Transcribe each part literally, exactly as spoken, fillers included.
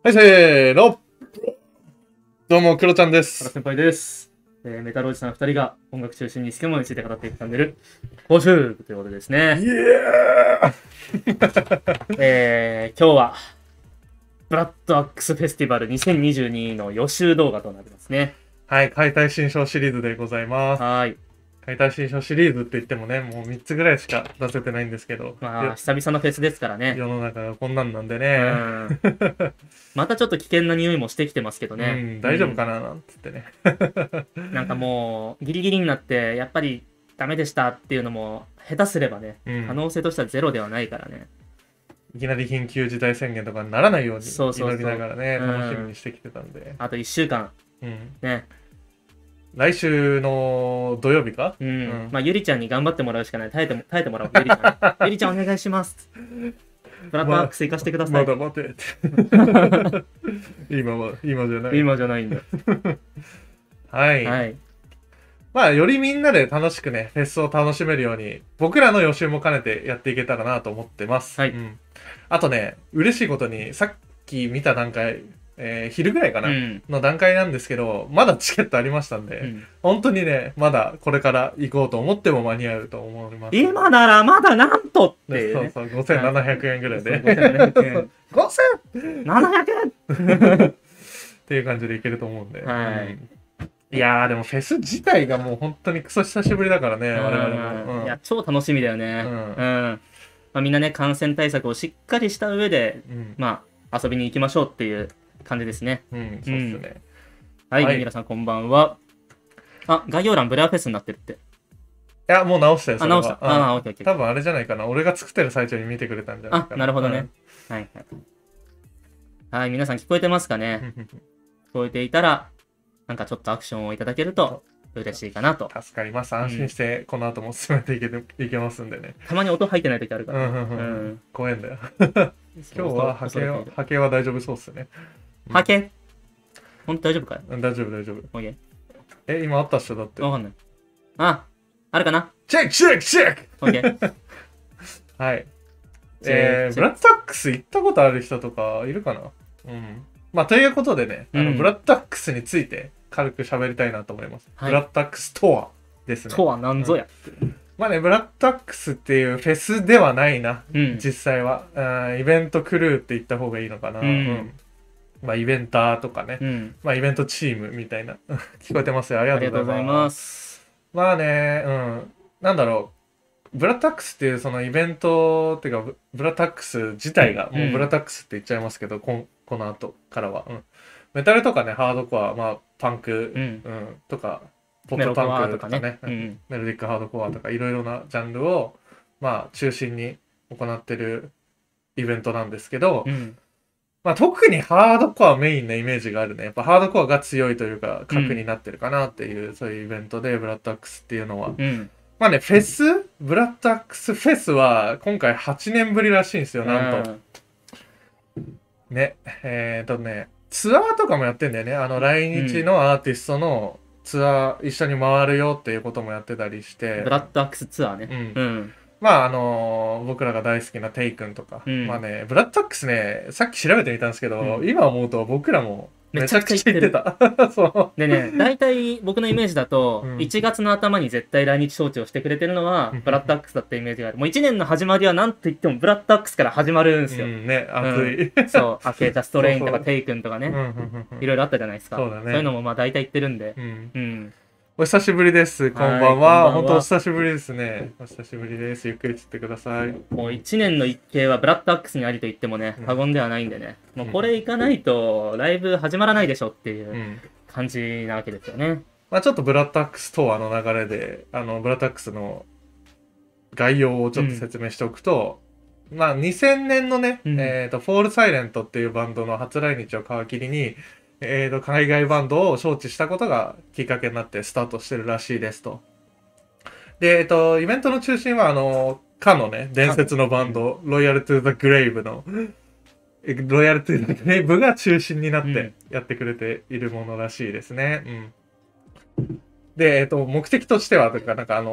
はい、せーの。どうも、クロちゃんで原す。 先輩です。えーメタルおじさんふたりが音楽中心に好きなものについて語っていくチャンネル、講習ということですイね。 エーえー、今日は、ブラッドアックスフェスティバルにせんにじゅうにの予習動画となりますね。 はい、解体新章シリーズでございます。 はーい。 解体新章シリーズって言ってもね、もうみっつぐらいしか出せてないんですけど、 まあ、久々のフェスですからね。 世の中がこんなんなんでうね。 ん。またちょっと危険な匂いもしてきてますけどうね。 ん、大丈夫かななんつってね。 うんなんかもう、ギリギリになって、やっぱりダメでしたっていうのも、下手すればね、 うん可能性としてはゼロではないからね。 いきなり緊急事態宣言とかにならないようにそうそうそう祈りながらね、 うん楽しみにしてきてたんで。 あといっしゅうかん、 うん。 ね。 来週の土曜日かうん。 うんまあ、ゆりちゃんに頑張ってもらうしかない。耐えても耐えてもらおう。ゆりちゃん。ゆりちゃんお願いします。ブラッドアックス行かせてください。 まだ待てって。今は、今じゃない。 今じゃないんだ。 はい。 はい。 まあ、よりみんなで楽しくね、フェスを楽しめるように、僕らの予習も兼ねてやっていけたらなと思ってます。 はいうん、あとね、嬉しいことに、さっき見た段階、えー昼ぐらいかな、 うん。 の段階なんですけど、まだチケットありましたんで、 うん本当にね、まだこれから行こうと思っても間に合うと思います。 今ならまだなんとっていうね。 そうそう、ごせんななひゃくえんぐらいで。 ごせんななひゃくえん。 ごせんななひゃくえんっていう感じでいけると思うんで。 はいうんいやー、でもフェス自体がもう本当にクソ久しぶりだからね、我々も。うんいや、超楽しみだよね。 ううんん。まあ、みんなね、感染対策をしっかりした上で、 うん、 まあ、遊びに行きましょうっていう感じですね。 うん、そうっすね。 はい、 はい皆さんこんばんは。あ、概要欄ブレアフェスになってるって。 いや、もう直したよ、そあ、 れは。 直した。 うんあ、オッケーオッケー。 多分あれじゃないかな。俺が作ってる最中に見てくれたんじゃないかあ、なるほどね。はいはい。はい、皆さん聞こえてますかうね。 ん聞こえていたら、なんかちょっとアクションをいただけると嬉しいかなと。 助かります。安心して、この後も進めていけていけますんでね。 たまに音入ってない時あるから。 うんうんう。 うんん。 怖いんだよ。 今今日は波形は、波形は大丈夫そうっすね。 波形ほんと大丈夫かいうん大丈夫、大丈夫。 オッケえ、今あったっしょだってー。。わかんない。あ、あるかなチェック、チェック、チェックオッケー。 はい。 チェックえー、 チェッブラッドアックス行ったことある人とかいるかなうん。まあ、ということでね、あの、 うんブラッドアックスについて軽く喋りたいなと思います。 はいブラッドアックスとはですね。 とは何ぞや。 まあね、ブラッドアックスっていうフェスではないな、 うん。 実際は。うんイベントクルーって言った方がいいのかな。 うんまあ、イベンターとかね。 うん。 まあ、イベントチームみたいな。聞こえてますよ。ありあがとうございりがとうございま。 ますす。 まあね、うん。なんだろう。ブラッドアックスっていうそのイベントっていうか、ブブラッドアックス自体が、もうブラッドアックスって言っちゃいますけど、こんこの後からは。うん。メタルとかね、ハードコア、まあ、パンク、 うん。 うん、とか、ポメロコットパアとかンクとかねね。、うん。 メロディックハードコアとかいろいろなジャンルを、まあ、中心に行ってるイベントなんですけど、 うん。 まあ、特にハードコアメインなイメージがあるね。やっぱハードコアが強いというか、核になってるかなっていう、そういうイベントで、ブラッドアックスっていうのは。 うん。 まあね、フェスブラッドアックスフェスは今回はちねんぶりらしいんですよ、なんと。ね、えっとね、ツアーとかもやってんだよね。あの、来日のアーティストのツアー一緒に回るよっていうこともやってたりして。 ブラッドアックスツアーね。 うんうん。 まああのー僕らが大好きなテイ君とか、 うんまあね、ブラッドアックスね、さっき調べてみたんですけど、 うん今思うと僕らもめちゃくちゃめ言ってた。そう。 でね、大体僕のイメージだとう、んいちがつの頭に絶対来日招致をしてくれてるのはうん、 ブラッドアックスだったイメージがある。もういちねんの始まりは何と言ってもブラッドアックスから始まるんですよ。 うんね、熱い。 そう、アケータストレインとかそうそうテイ君とかね、 うんうんうんうんいろいろあったじゃないですか。 そうだねいうのもまあ大体言ってるんでう。んうん。 お久しぶりです。こんばんは。 はいこんばんは本当お久しぶりですね。お久しぶりです。ゆっくりつってください。 もういちねんの一景はブラッドアックスにありと言ってもねうん、 過言ではないんでね。もうこれ行かないとライブ始まらないでしょっていううん感じなわけですよね。 まあちょっとブラッドアックスとはの流れで、あの、ブラッドアックスの概要をちょっと説明しておくと、まあにせんねんのね、 うんえっ、と、フォールサイレントっていうバンドの初来日を皮切りに、えー、と海外バンドを招致したことがきっかけになってスタートしてるらしいですと。で、えっ、と、イベントの中心は、あの、かのね、伝説のバンド、ロイヤル・トゥ・ザ・グレイブの、えロイヤル・トゥ・ザ・グレイブが中心になっうんてやってくれているものらしいですね。うん。で、えっ、と、目的としては、というか、なんかあの、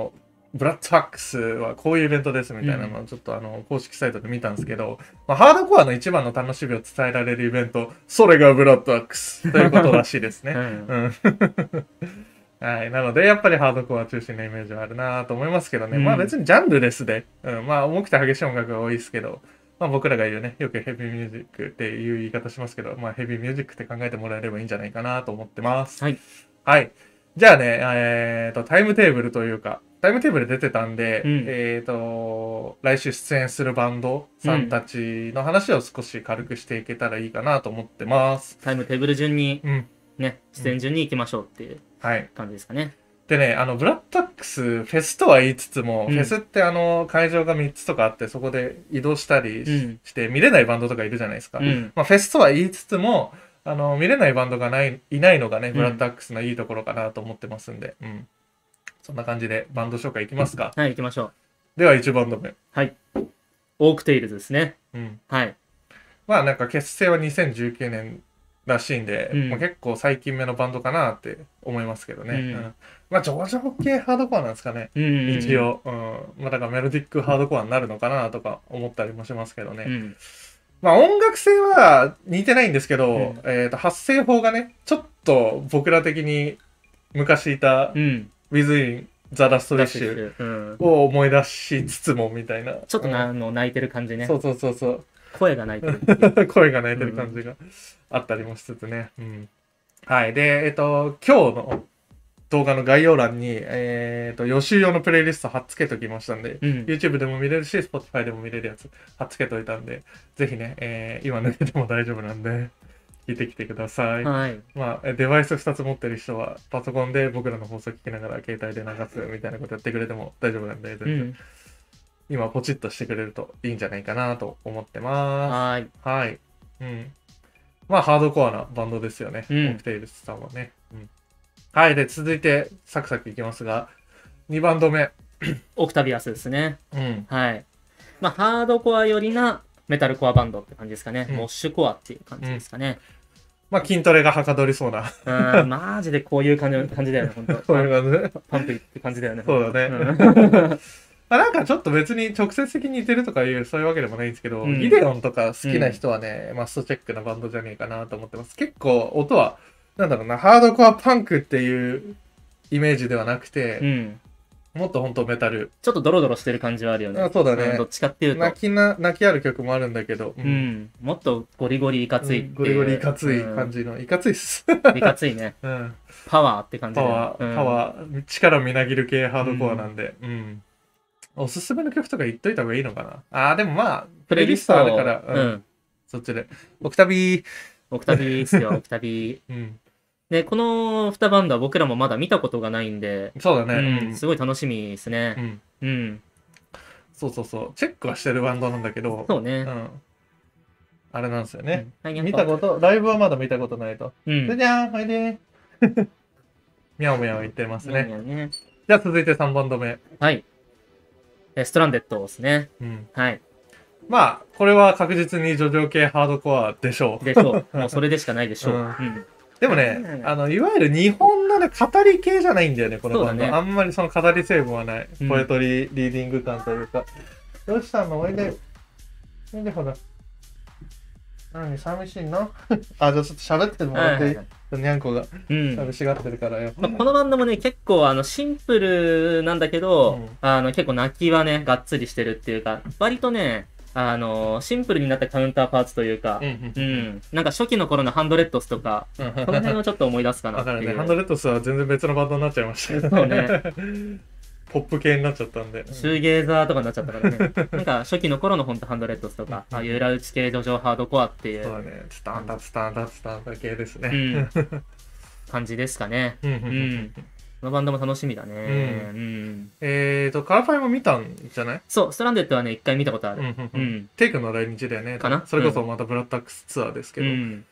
ブラッドアックスはこういうイベントですみたいなのをちょっとあの公式サイトで見たんですけど、まあ、ハードコアの一番の楽しみを伝えられるイベント、それがブラッドアックスということらしいですね。 うんうん。はい。なので、やっぱりハードコア中心のイメージはあるなと思いますけどね。 うんまあ別にジャンルレスで、うん、まあ重くて激しい音楽が多いですけど、まあ僕らが言うね、よくヘビーミュージックっていう言い方しますけど、まあヘビーミュージックって考えてもらえればいいんじゃないかなと思ってます。 はい。 はい。じゃあね、えっと、タイムテーブルというか、タイムテーブル出てたんで、 うんえっと、来週出演するバンドさんたちの話を少し軽くしていけたらいいかなと思ってます。 タイムテーブル順に、 うん。 ね、出演順に行きましょうっていうはい。 感じですかね。 でね、あの、ブラッドアックス、フェスとは言いつつも、 うんフェスってあの、会場がみっつとかあって、そこで移動したりし,、 うんて、見れないバンドとかいるじゃないですか。 うん。 まあ、フェスとは言いつつも、あの、見れないバンドがない、いないのがね、 んブラッドアックスのいいところかなと思ってますんで、うん。そんな感じでバンド紹介いきますか。 はい、行きましょう。 では、いちバンド目。 はい。オークテイルズですね。 うん。 はい。 まあ、なんか結成はにせんじゅうきゅうねんらしいんで、 うんまあ、結構最近目のバンドかなって思いますけどね。 うんうんまあ、上場系ハードコアなんですかね。 うん。 一。応、うん。まあ、だからメロディックハードコアになるのかなとか思ったりもしますけどね。 うん。 まあ、音楽性は似てないんですけど、 うんえっと、発声法がね、ちょっと僕ら的に昔いたうん。 Within the Last ダッシ Wish ュ。うん。 を思い出しつつもみたいな。 ちょっとな、 うんあの、泣いてる感じね。 そうそうそうそう。 声が泣いてるっていう。 声が泣いてる感じがあったりもしつつね。うん。はい。で、えっと、今日の動画の概要欄に、えっと、予習用のプレイリスト貼っつけときましたんで、 うん。 YouTube でも見れるし、Spotify でも見れるやつ貼っつけといたんで、ぜひね、えー今抜けても大丈夫なんで、聞いてきてください。 はい。 まあ、デバイスふたつ持ってる人は、パソコンで僕らの放送聞きながら携帯で流すみたいなことやってくれても大丈夫なんで、全然、 うん。 今ポチッとしてくれるといいんじゃないかなと思ってまはーい。 す。はい。うん。まあ、ハードコアなバンドですよね。 うんオクテイルスさんはね。うん。はい。で、続いて、サクサクいきますが、にバンド目。 オクタビアスですね。 うん。 はい。まあ、ハードコア寄りなメタルコアバンドって感じですかね。 うんモッシュコアっていう感じですかね。 まあ、筋トレがはかどりそうな。 うん、マジでこういう感じ感じだよね、本当。 そういう感じパンプって感じだよね。 そうだねうんまあなんかちょっと別に直接的に似てるとかいうそういうわけでもないんですけど、 うんギデオンとか好きな人はね、マストチェックなバンドじゃねえかなと思ってます。結構音は、なんだろうな、ハードコアパンクっていうイメージではなくて、 うん。 もっと本当メタル。 ちょっとドロドロしてる感じはあるよね。 あそうだねんどっちかっていうと。 泣きな、泣きある曲もあるんだけど、ううんん。もっとゴリゴリいかついっていう。 ゴリゴリいかついうん感じの、いかついっす。 いかついね。 うん、 パワーって感じパだよねワー、 うんパワー、力みなぎる系ハードコアなんで、うん。おすすめの曲とか言っといた方がいいのかな。ああ、でもまあ、プレイリストあるから、 う。ん。 そっちで。オクタビー。 オクタビーっすよ、オクタビー。 うん。 で、このにバンドは僕らもまだ見たことがないんで、 そうだうね。 ん、すごい楽しみですうね。 ん。 うん。 そうそうそう。チェックはしてるバンドなんだけど、 そうね。 うん。あれなんですよね。 うん。 見たこと、ライブはまだ見たことないと。 うん。 じゃじゃーん、おいでー。みゃおみゃお言ってますね。 ね。 じゃあ続いてさんバンド目。 はい。えストランデッドですね。 うん。 はい。 まあ、これは確実に叙情系ハードコアでしょう。 でしょう。もうそれでしかないでしょう。 ううんん。 でもね、あの、いわゆる日本のね、語り系じゃないんだよね、このバンド。 そうだねあんまりその語り成分はない。 うんポエトリー、リーディング感というか。どうしたのおいで。おいで、ほら。何寂しいのあ、じゃあちょっと喋ってもらっていい、 はいにゃんこがうん。 寂しがってるからよ。 まあ、このバンドもね、結構あのシンプルなんだけど、 うんあの結構泣きはね、がっつりしてるっていうか、割とね、あのシンプルになったカウンターパーツというか、 うんううんん、なんか初期の頃のハンドレッドスとか、 うん。 この辺をちょっと思い出すかなっていう。 わかるね。ハンドレッドスは全然別のバンドになっちゃいました。 そうね。 ポップ系になっちゃったんで。 シューゲーザーとかになっちゃったからね。なんか初期の頃のほんとハンドレッドスとか、 うんああいう裏打ち系叙情ハードコアっていうそうだね。スタンダスタンダスタンダ系ですうね。 ん感じですかね。 うんううんん。このバンドも楽しみだね。 ううん。 えーと、カラファイも見たんじゃないそう、ストランデッドはね、一回見たことある。 うんうんううんん。 テイクの来日だよね。 かなそれこそまたブラッドアックスツアーですけど。 うん。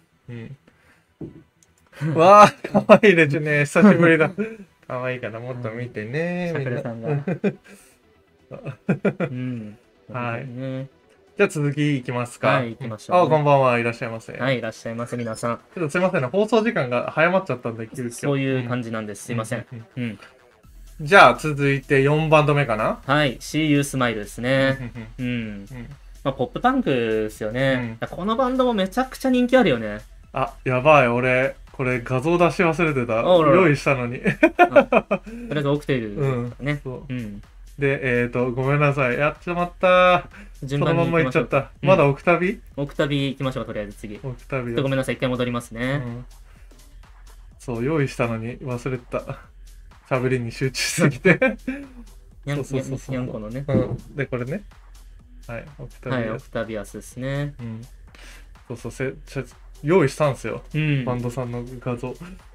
うん。わあ、かわいいですね。久しぶりだ。かわいいからもっと見てね。みんなさくらさんが。うん。 はいねじゃあ続きいきますか。 はい行きましょうあ、こんばんは。いらっしゃいませ。 はい、いらっしゃいませ、皆さん。 ちょっとすいませんね。放送時間が早まっちゃったんで、急遽。 そういう感じ。 じなんです。すいません。 うううん。 じゃあ続いてよんバンド目かな。 はい、See You Smile ですね。うん。まあ、ポップパンクですよね、うん。このバンドもめちゃくちゃ人気あるよね。 あ、やばい、俺、これ画像出し忘れてた。用意したのに。とりあえずオクテールね。うん、そう。うん。 で、えっ、ー、と、ごめんなさい。やっちまった。順番にそのまま行っちゃった。うん、まだオクタビオクタビ行きましょう、とりあえず次。 オクタビ。 ごめんなさい、一回戻りますね。 うん、そう、用意したのに忘れてた。しゃべりに集中しすぎて。 そうそうそうそう。にゃんこのね。 うん。で、これね。はい、オクタビアス。はい、 オクタビアスですね。 うん。そうそう、せ用意したんですよ。うん、バンドさんの画像。うん、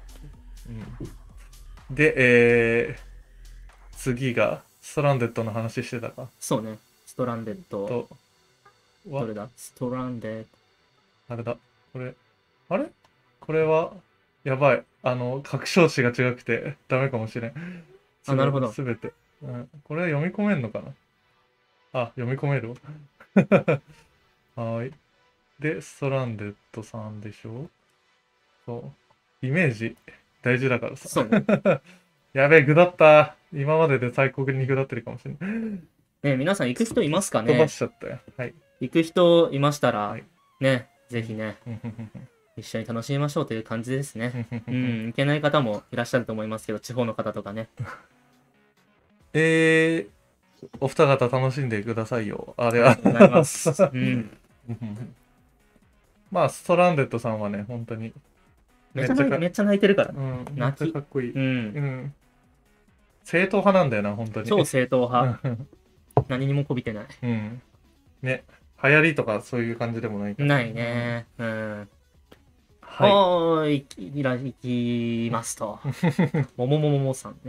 で、えー、次が、ストランデッドの話してたか。 そうね。ストランデッド。と、どれだストランデッド。あれだ。これ、あれこれは、やばい。あの、拡張子が違くて、ダメかもしれん。 あ、なるほど。 すべて。うん。これは読み込めんのかなあ、読み込めるはい。で、ストランデッドさんでしょそう。イメージ、大事だからさ。 そうね。 やべえ、ぐだった。今までで最高にぐだってるかもしれない。 ね皆さん行く人いますかね。 飛ばしちゃったよ。はい。 行く人いましたら、はい、ね、ぜひね、一緒に楽しみましょうという感じですね。うん、行けない方もいらっしゃると思いますけど、地方の方とかね。 えー、お二方楽しんでくださいよ。あれは。ありがとうございます。うん。まあ、ストランデッドさんはね、本当に。 めっちゃめっちゃ泣いてるから。 うん、めっちゃかっこいい。うん。うん、正統派なんだよな、本当に。 超正統派。何にもこびてない。 うん。ね。流行りとかそういう感じでもないから。 ないね。うん。はい。おーい、いら、いきますと。もももももさんね。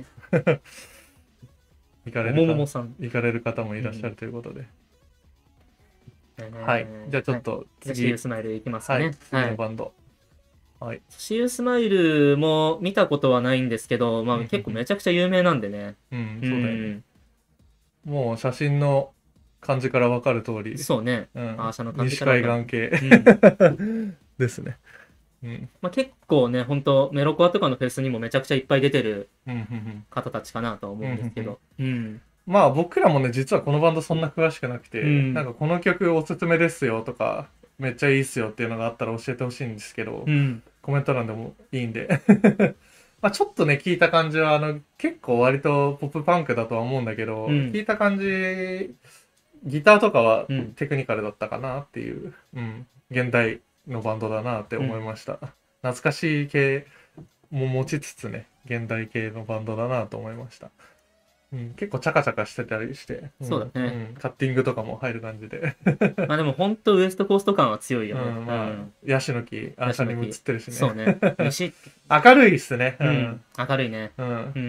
行かれるもももさん。行かれる方もいらっしゃるということで。はい。じゃあちょっと次。シーユースマイルいきますね。 はい。次のバンド。 はい。シーユースマイルも見たことはないんですけど、まあ結構めちゃくちゃ有名なんでね。 うん、そうだよね。もう写真の感じからわかる通り。 そうね。 うん、アーシャの感じから西海岸系ですね。 うんまあ、結構ね、本当メロコアとかのフェスにもめちゃくちゃいっぱい出てる方たちかなと思うんですけど。 まあ僕らもね、実はこのバンドそんな詳しくなくて、うん、なんかこの曲おすすめですよとか、めっちゃいいっすよっていうのがあったら教えてほしいんですけど、うん、コメント欄でもいいんで。まあちょっとね、聞いた感じは、あの、結構割とポップパンクだとは思うんだけど、うん、聞いた感じ、ギターとかはテクニカルだったかなっていう、うん、現代のバンドだなって思いました。うん、懐かしい系も持ちつつね、現代系のバンドだなと思いました。うん、結構チャカチャカしてたりして、 そうだね、 うん、カッティングとかも入る感じで。 まあでも本当ウエストコースト感は強いよね。うん、まあ、 ヤシの木、アーシャにも映ってるしね。 そうね。 明るいっすね。 うん。明るいね。 うん。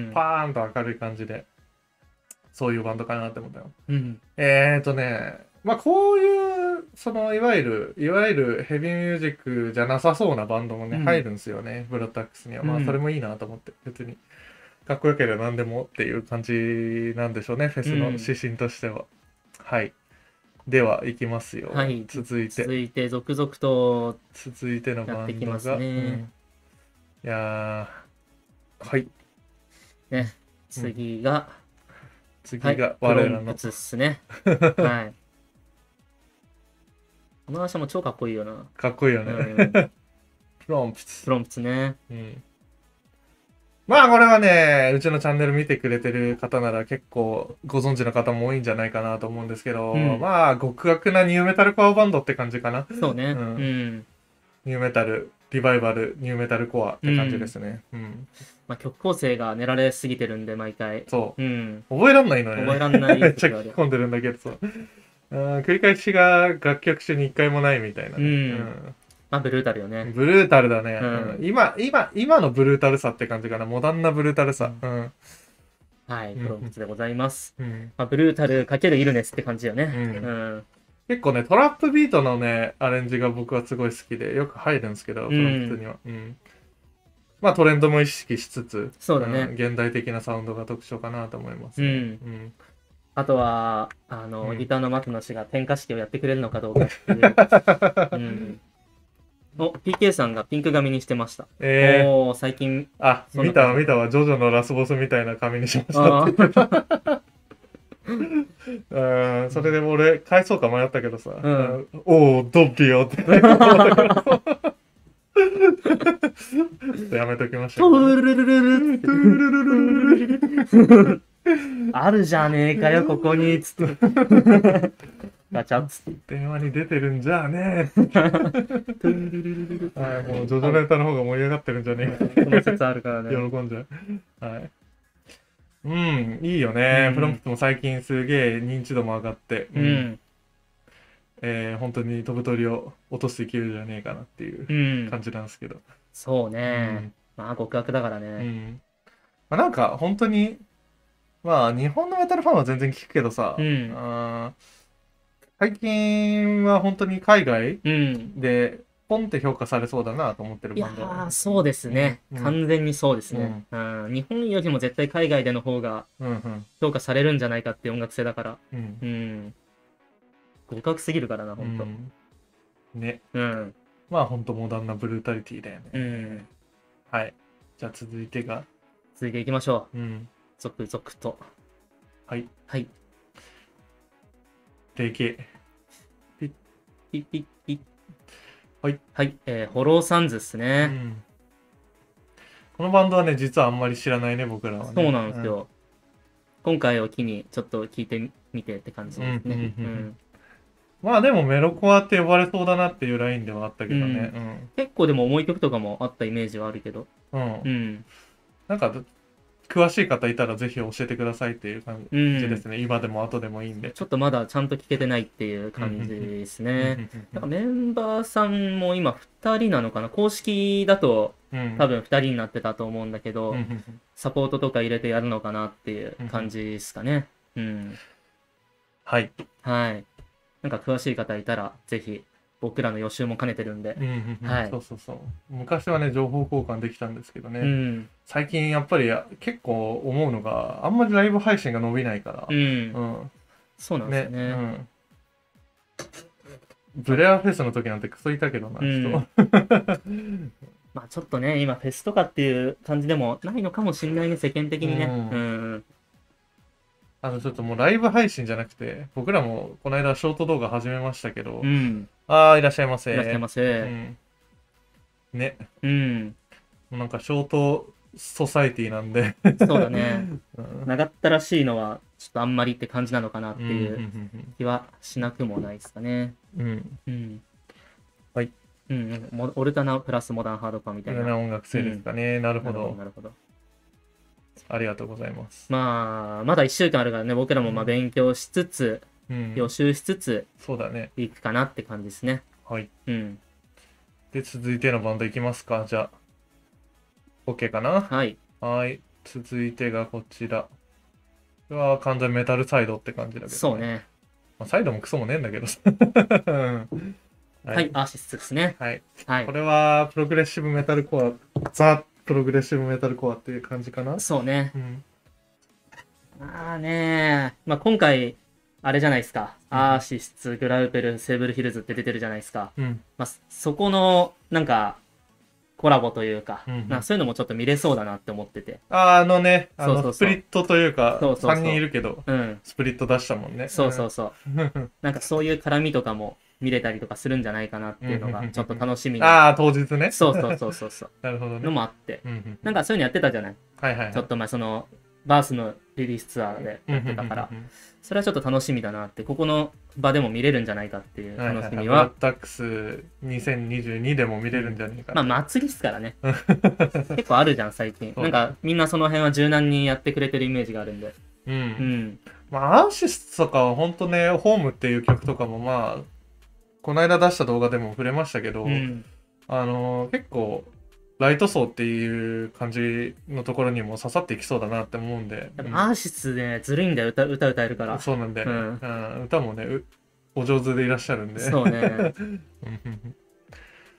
パーンと明るい感じで。そういうバンドかなって思ったよ。うん、えーとね、まあこういう、そのいわゆる、いわゆるヘビーミュージックじゃなさそうなバンドもね、うん、入るんですよね、ブラッドタックスには。まあそれもいいなと思って、別に。かっこよければ何でもっていう感じなんでしょうね、フェスの指針としては。うん、はい。では、いきますよ。はい、続いて。 続いて、続々と、 続いてのバンドが。ね、うん、いやー、はい。 ね、次が、 うん次が我らの、はい、 プロンプツっすね。はい。この話も超かっこいいよな。 かっこいいよね。うん、プロンプツ。 プロンプツね。 うん。まあこれはね、うちのチャンネル見てくれてる方なら結構ご存知の方も多いんじゃないかなと思うんですけど、うん、まあ極悪なニューメタルコアバンドって感じかな。 そうね。うん。 うん、ニューメタル、リバイバル、ニューメタルコアって感じですね。うん。うんまあ、曲構成が練られすぎてるんで、毎回。 そう。うん。覚えらんないのよね。 覚えらんない。 めっちゃ聞き込んでるんだけど、そう。繰り返しが楽曲中に一回もないみたいな、ね。うん。うん、 まあ、ブルータルよね。 ブルータルだね。うん、今、今、今のブルータルさって感じかな。モダンなブルータルさ。うん。うん、 はい、プロンプツでございます。うんまあ、ブルータル×イルネスって感じよね。うん。うん、 結構ね、トラップビートのね、アレンジが僕はすごい好きで、よく入るんですけど、プロンプツには。うん、うんまあトレンドも意識しつつ、 そうだね、 うん、現代的なサウンドが特徴かなと思います、ね。うん。うん、 あとは、あの、うん、ギターの牧野氏が点火式をやってくれるのかどうかっていう。うん、 お、ピーケー さんがピンク髪にしてました。 えー、 おー、最近。 あ、 そんな見たわ見たわ。ジョジョのラスボスみたいな髪にしましたあって言ってた。 ーうん、それでも俺、返そうか迷ったけどさ。 うんおお、ドッビよって思ったけど。ちょっとやめときましたけトど。 ゥルルルルルトゥルルルルルルルあるじゃねえかよ、ここに。つって。ガチャッつって。 電話に出てるんじゃあねトゥルルルルルえ。はい、もうジョジョネタの方が盛り上がってるんじゃねえか。 この説あるからね。 喜んじゃう。はい。うん、いいよね。 うんプロンプトも最近すげえ認知度も上がって、 う。ん。 えー本当に飛ぶ鳥を落とす勢いじゃねえかなっていううん。 感じなんですけど。 そううね。 ん。 まあ、極悪だからうね。 ん。まあ、なんか本当に、まあ日本のメタルファンは全然聞くけどさ、 うんあー最近は本当に海外うん。 でポンって評価されそうだなと思ってるいやバンドはー、そうですね。 うん完全にそうですね。うん。日本よりも絶対海外での方がうんうん評価されるんじゃないかっていう音楽性だから。 うんうん。互角すぎるからな、 うほんと。 んね。 うん。 まあ本当モダンなブルータリティだよね。 うん。 はい。じゃあ続いてが、 続いていきましょう。 うん。 続々と。 はい。 はい。 でけピッピッピッ。 はい。 はい。えー、ホローサンズっすえ。うね。 ん。このバンドはね、実はあんまり知らないね、僕らはね。 そうなんですよ。今回を機にちょっと聞いてみてって感じですね。 うんうんうんうんうんまあでもメロコアって呼ばれそうだなっていうラインではあったけどね。 結構でも重い曲とかもあったイメージはあるけど。 うん。うん。 うん。 なんか、詳しい方いたらぜひ教えてくださいっていう感うん。 じですね。今でも後でもいいんで。 ちょっとまだちゃんと聞けてないっていう感じですね。なんかメンバーさんも今ふたりなのかな、公式だとうん多分ふたりになってたと思うんだけど、 うんうんうんサポートとか入れてやるのかなっていう感じですかね。うん。 はい。 はい。なんか詳しい方いたら、ぜひ僕らの予習も兼ねてるんでう。んうんうんはいそうそうそう。昔はね、情報交換できたんですけどね。 うん。 最近やっぱり結構思うのが、あんまりライブ配信が伸びないから。 うん。 うん。 そうなんですよね。 うん。ブレアフェスの時なんてクソいたけどな、 うん人。 まあちょっとね、今フェスとかっていう感じでもないのかもしれないね、世間的にね。 うんうん。 あの、ちょっともうライブ配信じゃなくて、僕らもこの間ショート動画始めましたけど、 うん。 ああ、いらっしゃいませ。 いらっしゃいまうせ。 ん。ね。 うん。 もうなんかショートソサイティなんで。 そうだね。 うん長ったらしいのは、ちょっとあんまりって感じなのかなってうんいう気はしなくもないですかね。 うんうん。 はい。 うん。もオルタナプラスモダンハードコアみたいな。 いろんな音楽性ですかね。なるほど。 なるほど。 ありがとうございます。 まあ、まだいっしゅうかんあるからね、僕らもまあ勉強しつつ、 うん。 予習しつつ、 そうだね。 いくかなって感じですね。 はい。 うん。 で、続いてのバンドいきますか。じゃあ。OK かな。 はい。 はい。続いてがこちら。これは完全メタルサイドって感じだけど、ね。 そう。ね。 まあ、サイドもクソもねえんだけどさ。うんははい、アーシスですね。 はい。 はいこ。れは、プログレッシブメタルコア、ザ・プログレッシブメタルコアっていう感じかな。 そうね。 うん。 まあね、まあ今回、あれじゃないですか。 うんアーシス、グラウペル、セーブルヒルズって出てるじゃないですか。 うん。 まあ、そこの、なんか、コラボというか、 うんうんなんかそういうのもちょっと見れそうだなって思ってて。 ああのね、あの、 そうそうそうスプリットというか、 そうそうそうさんにんいるけど、 うん。 スプリット出したもんね。 そうそうそう。 うん。 なんかそういう絡みとかも見れたりとかするんじゃないかなっていうのが、ちょっと楽しみな。 ああ、当日ね。 そうそうそうそうそう。 なるほどのね。 もあって。 うんうんなんかそういうのやってたじゃない。 はいはいはい。 ちょっと前その、バースのリリースツアーでやってたからう、んうんうんそれはちょっと楽しみだなって、ここの場でも見れるんじゃないかっていううんはいはいはい。 楽しみはブラッ、タックスにせんにじゅうにでも見れるんじゃねえかまあな。 祭りっすからね。結構あるじゃん、最近。 そうなんかみんなその辺は柔軟にやってくれてるイメージがあるんで。 う。 うんん。 まあ、アーシスとかは本当ね、ホームっていう曲とかもまあ、この間出した動画でも触れましたけど、 うん。 あのー結構、ライト層っていう感じのところにも刺さっていきそうだなって思うんで。 やっぱアーシスね、ずるいんだよ、歌、歌歌えるかうんら。 そうなんだよね、 ううん。歌もね、うお上手でいらっしゃるんで。 そうね。 うんうんうん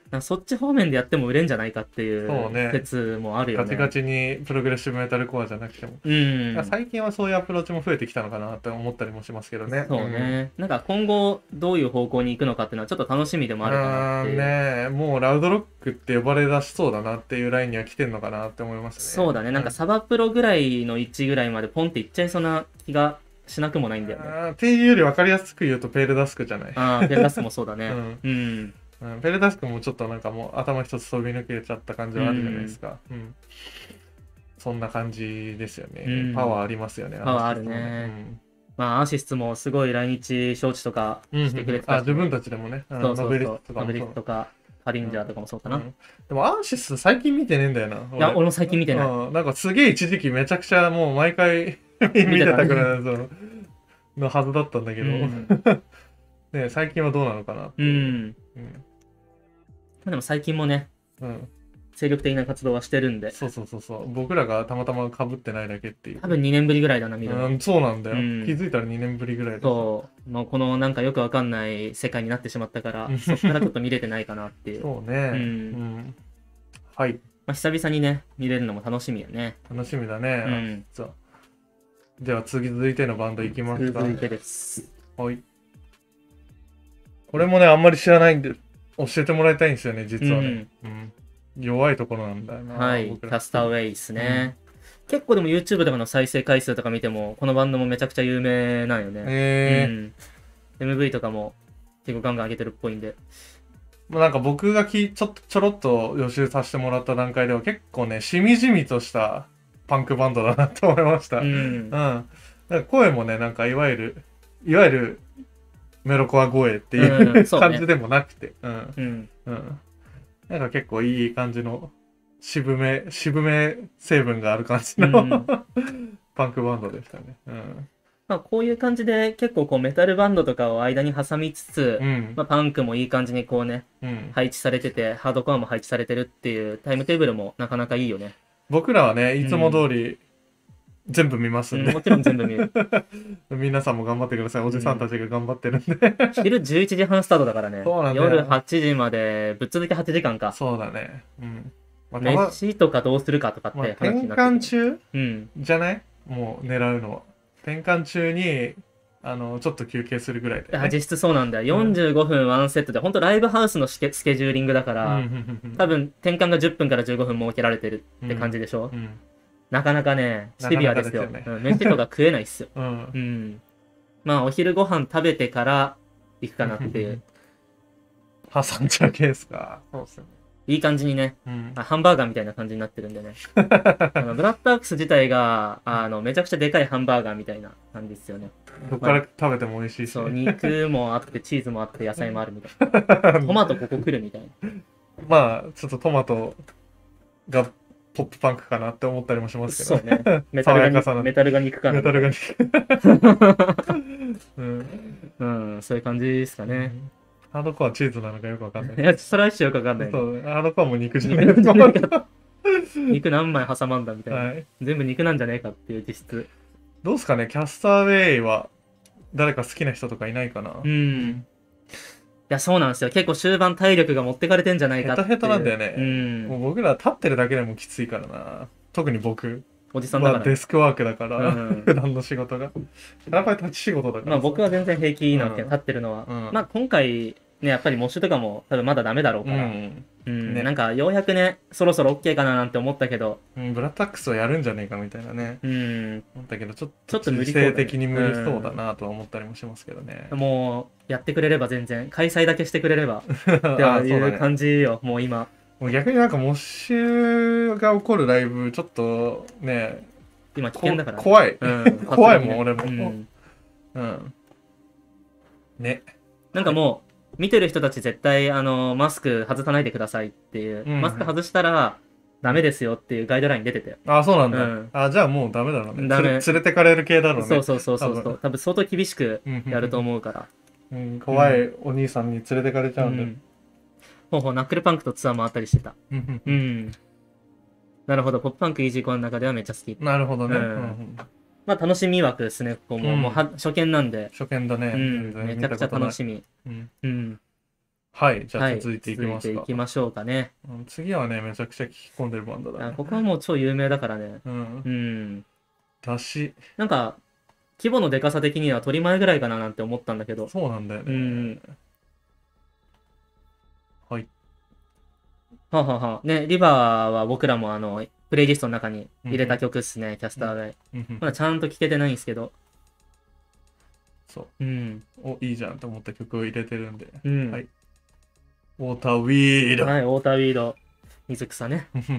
なんかそっち方面でやっても売れんじゃないかっていそうねう説もあるよね。 ガチガチにプログレッシブメタルコアじゃなくても。 うん。 最近はそういうアプローチも増えてきたのかなって思ったりもしますけどね。 そうね。なんか今後どういう方向に行くのかっていうのはちょっと楽しみでもあるかなっていう。 ねもうラウドロックって呼ばれ出しそうだなっていうラインには来てんのかなって思いますね。 そうだね。なんかサバプロぐらいの位置ぐらいまでポンっていっちゃいそうな気がしなくもないんだよね。 あーっていうより分かりやすく言うとペールダスクじゃない。 ああ、ペンダスもそうだね。 うんうん。 うん、ペルダスクもちょっとなんかもう頭一つ飛び抜けちゃった感じはあるじゃないですか。うん。そんな感じですよね。 うんパワーありますよね。 パワーあるねまあ、アーシスもすごい来日招致とかうん。 してくれてたし、 あ、自分たちでもね。 そうそうそう。 ノベリスとかノベリもそうスとか、カリンジャーとかもそうかな。 うんでもアーシス最近見てねえんだよな。 いや、俺も最近見てない。 うん、なんかすげえ一時期めちゃくちゃもう毎回見てたくらいののはずだったんだけど、 うんね最近はどうなのかなってういう。 ん。まあでも最近もね、 うんうん精力的な活動はしてるんで、 そうそうそうそう。僕らがたまたま被ってないだけっていう。 多分にねんぶりぐらいだな、見るの。 うん、そうなんだよ、 うん気づいたらにねんぶりぐらいで。 そう、もうこのなんかよくわかんない世界になってしまったからう、んそっからちょっと見れてないかなっていう。 そうね。 うんんはい。 まあ久々にね、見れるのも楽しみやね。 楽しみだうね。 ん。 そうでは次続いてのバンドいきますか。 続いてです。 はい。これもね、あんまり知らないんで、教えてもらいたいんですよね、実はね。うん弱いところなんだよな。 はい、キ僕らャスターウェイですね。結構でも YouTube とかの再生回数とか見ても、このバンドもめちゃくちゃ有名なんよね。 えーうん。エムブイ とかも結構ガンガン上げてるっぽいんで。 まあなんか僕がきちょっとちょろっと予習させてもらった段階では結構ね、しみじみとしたパンクバンドだなと思いました。 ううん。 ん。 なんか声もね、なんかいわゆる、いわゆるメロコア声っていう、 うんそうね感じでもなくて、うん。 うん。 うん。なんか結構いい感じの渋め、渋め成分がある感じの、 うんパンクバンドでしたね。うん。 まあこういう感じで結構こうメタルバンドとかを間に挟みつつ、 うん。 まあパンクもいい感じにこうね、 うん。 配置されてて、ハードコアも配置されてるっていうタイムテーブルもなかなかいいよね。 僕らはね、いつも通り全部見ますんで、 うん、もちろん全部見る。 皆さんも頑張ってください。おじさんたちが頑張ってるんで。 昼じゅういちじはんスタートだからね。 そうなんだよ夜はちじまでぶっ続けはちじかんか。 そうだね。うん。まあ、たま飯とかどうするかとかっまあて話転になってくる換中うん。 じゃないもう狙うのは。転換中に、あの、ちょっと休憩するぐらいで、ね。 あ実質そうなんだよ。よんじゅうごふんワンセットで、本当ライブハウスのスケスケジューリングだかうんら、 うんうん多分転換がじゅっぷんからじゅうごふん設けられてるって感じでしょ、 うん。 なかなかね、シビアですよ。 なかなかですようん、飯とか食えないっすよ。 うん。 うん。まあ、お昼ご飯食べてから行くかなっていう。 挟んじゃうケースか。そうっすよね。 いい感じにね、 うん。 あハンバーガーみたいな感じになってるんでね。あのブラッドアックス自体が、あの、めちゃくちゃでかいハンバーガーみたいな感じですよね。 どっから食べても美味しいし、 そう、 ね。 肉もあって、チーズもあって、野菜もあるみたいな。トマトここ来るみたいな。 まあ、ちょっとトマトがポップパンクかなって思ったりもしますけどそうね。メタルが爽やかさの肉メタルが肉かな。 メタルが。うん。 うん、そういう感じですかね。 ハードコアチーズなのかよくわかんない。 いや、それは一緒よくわかんない。 そう、ハードコアも肉じゃない肉ですじゃねえか肉何枚挟まんだみたいな。 はい。 全部肉なんじゃねえかっていう実質。 どうすかね、キャスターウェイは誰か好きな人とかいないかな。 うん。いや、そうなんですよ。結構終盤体力が持ってかれてんじゃないかっていう。 ヘトヘトなんだよねうん。 もう僕ら立ってるだけでもきついからな。特に僕おじさんだはからね。 デスクワークだから、 うん普段の仕事が。やっぱり立ち仕事だから。 まあ僕は全然平気なんですけど、 うん立ってるのは。 うんまあ今回、ね、やっぱりモッシュとかも多分まだダメだろううから。 ん。 うん。 ねなんかようやくね、そろそろ OK かななんて思ったけど、 うん、ブラタックスをやるんじゃねえかみたいなね。 うん。 思ったけど、ちょっちょと時っと無理そうだね勢的に無理そうだなとは思ったりもしますけどね。 もう、やってくれれば全然、開催だけしてくれれば、ってあーいそうだね。 う感じよ、もう今。 もう逆になんかモッシュが起こるライブ、ちょっとね、 今危こ険だから。 怖い。 うん、 怖いもん俺もうんうん。ね。 なんかもう、見てる人たち絶対、あの、マスク外さないでくださいっていう、 うんマスク外したらダメですよっていうガイドライン出てたよ。 あ、そうなんだ。 うんあ、じゃあもうダメだろうね。 ダメつれ連れてかれる系だろうね。 そうそうそうそう多分そう。多分相当厳しくやるとう。 思うから。 うん、怖いお兄さんに連れてかれちゃうんだよ。 ん。ほうほう、ナックルパンクとツアー回ったりしてた。 うんうん。なるほど、ポップパンクイージーコアの中ではめっちゃ好き。 なるほどね。 うんうんまあ楽しみ枠ですね、ここも。 うんもうは初見なんで。 初見だね。 うん。めちゃくちゃ楽しみ。 み。うんうん。 はい、じゃあはい、 続いていきますか。 続いていきましょうかね。 うん、次はね、めちゃくちゃ聞き込んでるバンドだあ、 ね。 ここはもう超有名だからね。 うん。 うん。 だし、 なんか、規模のでかさ的には取り前ぐらいかななんて思ったんだけど。 そうなんだようね。 ん。 はい。 はあはあはあね、リバーは僕らもあの、プレイリストの中に入れた曲っすね、キャスターで。 うんうんまだちゃんと聴けてないんですけど。 そう。 うん。 お、いいじゃんと思った曲を入れてるんで。 うん。 はい。ウォーターウィード。 はい、ウォーターウィード。水草ね。うん。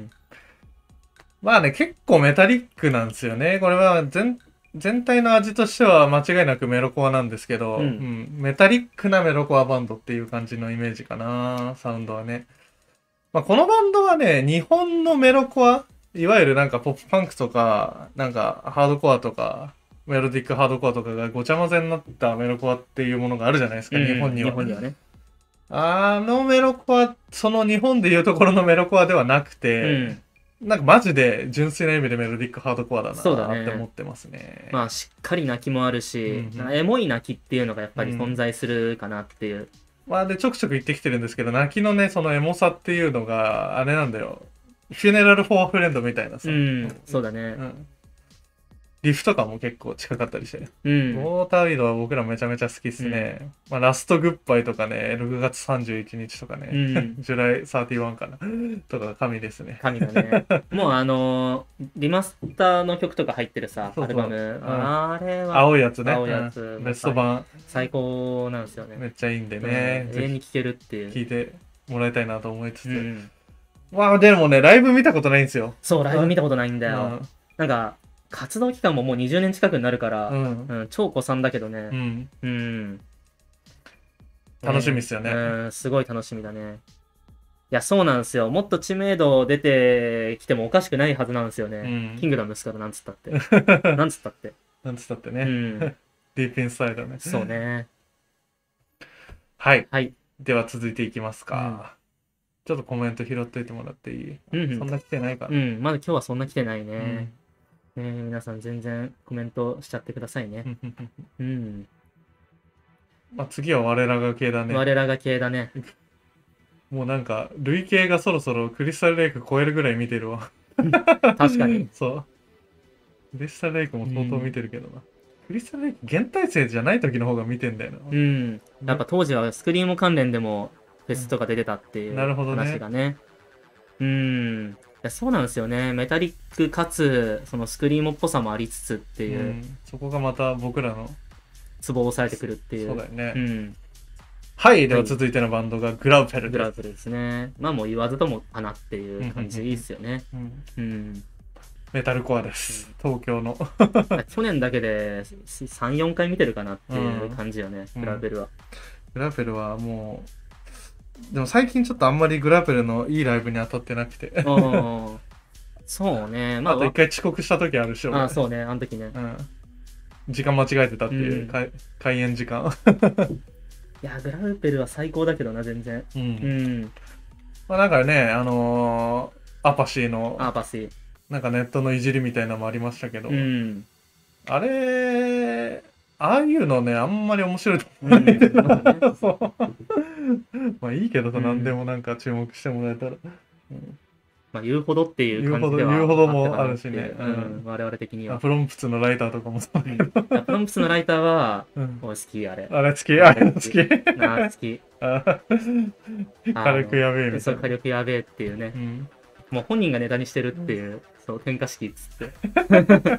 まあね、結構メタリックなんですよね。これは全、全体の味としては間違いなくメロコアなんですけど、 うんうんメタリックなメロコアバンドっていう感じのイメージかな、サウンドはね。まあ、このバンドはね、日本のメロコア、いわゆるなんかポップパンクとか、なんかハードコアとか、メロディックハードコアとかがごちゃ混ぜになったメロコアっていうものがあるじゃないですか、 うん日本には。 日本にはね。 あのメロコア、その日本でいうところのメロコアではなくて、 うんなんかマジで純粋な意味でメロディックハードコアだなそうだねって思ってますね。 まあ、しっかり泣きもあるし、 うんうんなんかエモい泣きっていうのがやっぱり存在するかなっていう。 まあで、ちょくちょく言ってきてるんですけど、泣きのね、そのエモさっていうのが、あれなんだよ。フューネラル・フォー・フレンドみたいなさ。 うん、そうだね。 うんリフとかも結構近かったりして。 うウん。 ォーターウィードは僕らめちゃめちゃ好きっすね。まあ、ラストグッバイとかね、ろくがつさんじゅういちにちとかね、 うんジュライサーティワンかなとかが神ですね。 神だね。もうあのーリマスターの曲とか入ってるさ、 そうそうアルバム。 んあれは青いやつね。 青いやつうんベスト版最高なんですよね。 めっちゃいいんでね。 うん永遠に聴けるっていう。 聞いてもらいたいなと思いつつ。 うんまあでもね、ライブ見たことないんですよ。 そう、ライブ見たことないんだよ。 うんなんか、活動期間ももうにじゅうねん近くになるから、 ううんん。 超古参だけどうね。 ん。 うん。 楽しみっすよねうん、すごい楽しみだね。いや、そうなんですよ。もっと知名度出てきてもおかしくないはずなんですよね。 うんキングダムですから、なんつったって。なんつったって。 なんつったってうね。 ん。 ディープインサイドね。 そうね。 はい。 はい。 では続いていきますか。ちょっとコメント拾っといてもらっていい、 うんうんそんな来てないかな。 うん、まだ今日はそんな来てないうんね。ね皆さん全然コメントしちゃってくださいね。うん。 まあ次は我らが系だね。 我らが系だね。 もうなんか、累計がそろそろクリスタルレイク超えるぐらい見てるわ。 確かに。 そう。クリスタルレイクも相当見てるけどな。クリスタルレイク、現体制じゃない時の方が見てんだよな。 うん。やっぱ当時はスクリーム関連でもフェスとか出てたっていうなるほどね話がね。うん。いやそうなんですよね。メタリックかつ、そのスクリームっぽさもありつつってういう、 ん、そこがまた僕らの、 ツボを押さえてくるっていう。 そうだよね。 うん。 はい、では続いてのバンドがグラウペルです。 グラブルですね。まあもう言わずともかなっていう感じでいいっすよね。 うんうん。 メタルコアです。東京の。 去年だけでさん、よんかい見てるかなっていう感じよね、 うんグラベルは。 グラペルはもう、でも最近ちょっとあんまりグラペルのいいライブに当たってなくて。 うんそうね。まあ、 あと一回遅刻した時あるし、俺あそうね、あの時ね。 うん。時間間違えてたっていう、 うん開開演時間。 いや、グラウペルは最高だけどな、全然。 う。 うんん。 まあなんかね、あのーアパシーの、 アーパシー。 なんかネットのいじりみたいなのもありましたけど、 うん。 あれ、ああいうのね、あんまり面白いとうん。 思わないでまあねな。そうまあいいけどさ、 うん何でもなんか注目してもらえたら。 まあ、言うほどっていう感じでは言うほど言うほどもったかなっていうあるしねううんん。我々的には。 あプロンプツのライターとかもそうだうんけど。 プロンプスのライターは、 うんお好き、あれ。 あれ好きあれ好きなあ、好き。 あ軽くやべえみたいそう、 な。 火力やべえっていうねう。んもう本人がネタにしてるっていう、そう、喧嘩式っつって。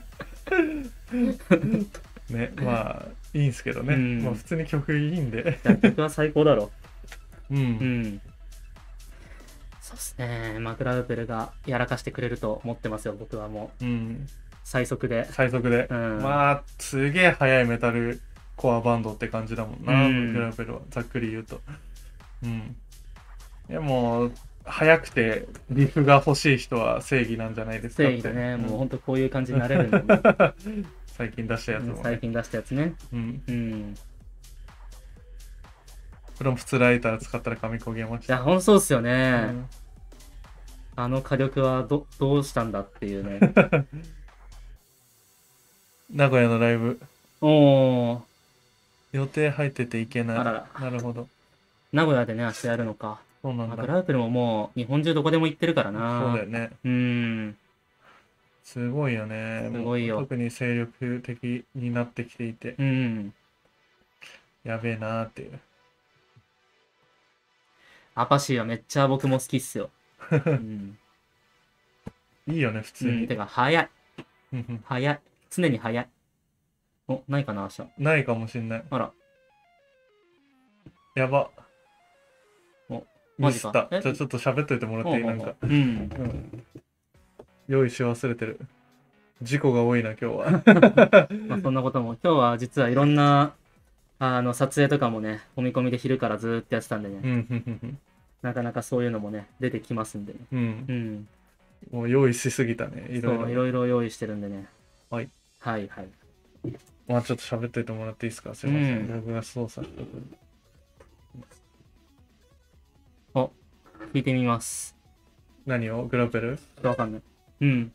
ね、まあ、いいんすけどね。 うんまあ、普通に曲いいんで。 いや曲は最高だろ。 う。 うんん。そうっすね。マクラウペルがやらかしてくれると思ってますよ、僕はもう。 うん。 最速で。 最速で。 うんまあ、すげえ速いメタルコアバンドって感じだもんな、 うんグラベルは。ざっくり言うと。うん。いや、もう、速くて、リフが欲しい人は正義なんじゃないですかって。 正義だね。もうほんんとこういう感じになれるんだよね。 最近出したやつもね。 最近出したやつね。 うん。 うん。 プロンプツライター使ったら紙焦げましいや、 た。 ほんとそうっすようね。 んあの火力はど、どうしたんだっていうね。 名古屋のライブ、 おー。 予定入ってて行けない。 あららなるほど。 名古屋でね、明日やるのか。 そうなんだ。 まあグラウプルももう日本中どこでも行ってるからな。 そうだよね。 うーん。 すごいよね。 すごいよもう特に精力的になってきていて、 うん。 やべえなーっていう。 アパシーはめっちゃ僕も好きっすよ。うん。 いいよね、普通うん、 に。 てか、早い。早い。常に早い。お、ないかな、明日。 ないかもしんない。 あら。 やば。 お、 ミマジか。 スった。 えじゃあちょっと喋っといてもらっていい？ ほうほうほなんか。 ううん。 うん。用意し忘れてる。事故が多いな、今日は。 まあ、そんなことも。今日は実はいろんな、あの、撮影とかもね、込み込みで昼からずーっとやってたんでね。 うん、うん、 なかなかそういうのもね、出てきますんでね。 うん。うんう。ん。 もう用意しすぎたね。いろいそう、いろ。 ろいろ用意してるんでね。 はい。 はいはい。 まあちょっと喋っといてもらっていいですか？すいません。 うん僕が操作してお、聞いてみます。 何を？グラペル？ ちょっとわかんない。うん。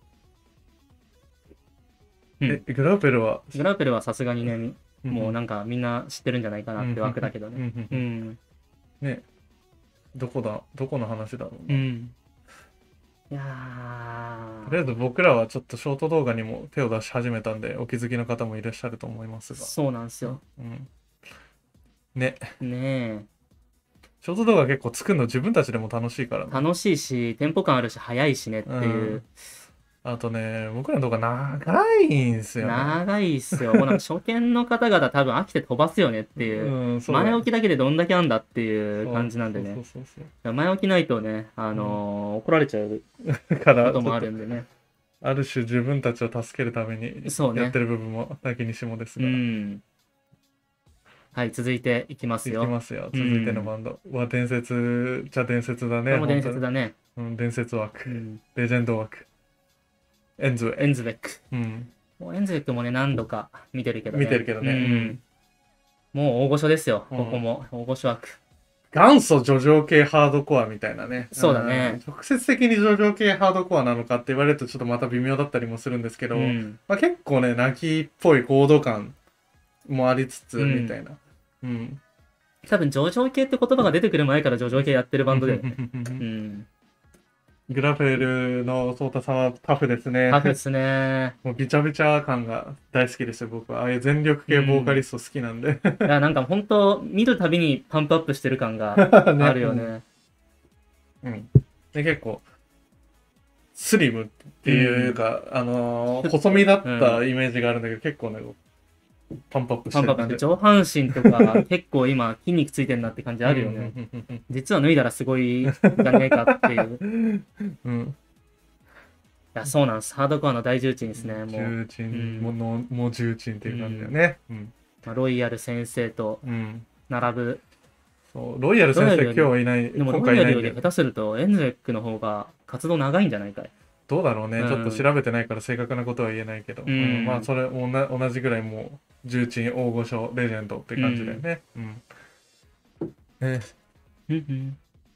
うんえ、グラペルは、 グラウペルはさすがにね、もうななんかみんな知ってるんじゃないかなって枠だけどね。ううん。 ん。 ね、どこだ、どこの話だろうな。 うん。いやとりあえず僕らはちょっとショート動画にも手を出し始めたんで、お気づきの方もいらっしゃると思いますー、 が。 そうなんですよ。 うん。ね、 ねショート動画結構作るの自分たちでも楽しいからえ。 ね。 楽しいし、テンポ感あるし、早いしねっていう。 うんあとね、僕らの動画長いんすよね。 長いっすよ。もうなんか初見の方々多分飽きて飛ばすよねっていう。 うん、そうだよ前置きだけでどんだけあんだっていう感じなんでね。 そうそうそう前置きないとね、あのー怒られちゃうそう。だから、 こともあちょっとるんでね。 ある種自分たちを助けるためにそうねやってる部分もなきにしもですうが。 ん。はい、続いていきますいきよ。 ますよ。 うん続いてのバンド。は伝説じゃ伝説だね。 これも伝説だね。 本当に。うん、伝説枠。 うん。 レジェンド枠。エンズウェイ。 エンズベック。 うん。 もうエンズベックもね、何度か見てるけどね。 見てるけどねううんん。もう大御所ですよ、 うんここも。大御所枠。 元祖叙情系ハードコアみたいなね。 そうだねうん直接的に叙情系ハードコアなのかって言われるとちょっとまた微妙だったりもするんですけど、 うん。 まあ、結構ね、泣きっぽいコード感もありつつ、 うんみたいな。うん。 多分、上場系って言葉が出てくる前から上場系やってるバンドだよね。うん。 グラフェルのソータさんはタフですね。 タフっすね。 もうビチャビチャ感が大好きですよ、僕は。ああいう全力系ボーカリスト好きなんで。 いや、なんか本当見るたびにパンプアップしてる感があるよね。 うん。で、結構、スリムっていうか、あのー細身だったイメージがあるんだけど、結構ね、パンプアップしパンプアップしててる感じ。 上半身とか結構今筋肉ついてるなって感じあるよね。 ね。 実は脱いだらすごいじゃねえかっていう。いうん。 や、そうなんです。ハードコアの大重鎮ですね。もう、 重鎮、 うんもの、もう重鎮っていう感じだよね。うん。 まあロイヤル先生とうん。 並ぶ。 そう、ロイヤル先生今日はいない、 でも今ロイヤルよ回いないんで。 り下手するとエンゼックの方が活動長いんじゃないかい。 どうだろうね、 うんちょっと調べてないから正確なことは言えないけど。 うんうんまあ、それ、おな同じぐらいもう、重鎮、大御所、レジェンドって感じだよね。うん。ねうんうん